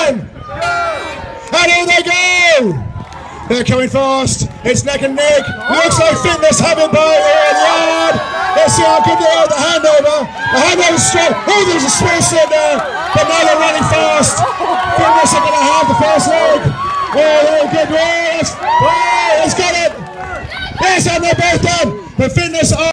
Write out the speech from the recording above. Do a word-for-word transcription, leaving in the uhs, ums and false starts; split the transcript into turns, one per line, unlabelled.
time. And in they go. They're coming fast. It's neck and neck. Looks like Fitness have it by all yard. Let's see how good they are. The handover. The handover is strong. Oh, there's a small slip there. But now they're running fast. Fitness are going to have the first leg. Oh, good race. Oh, he's got it. Yes, and they're both done. But Fitness are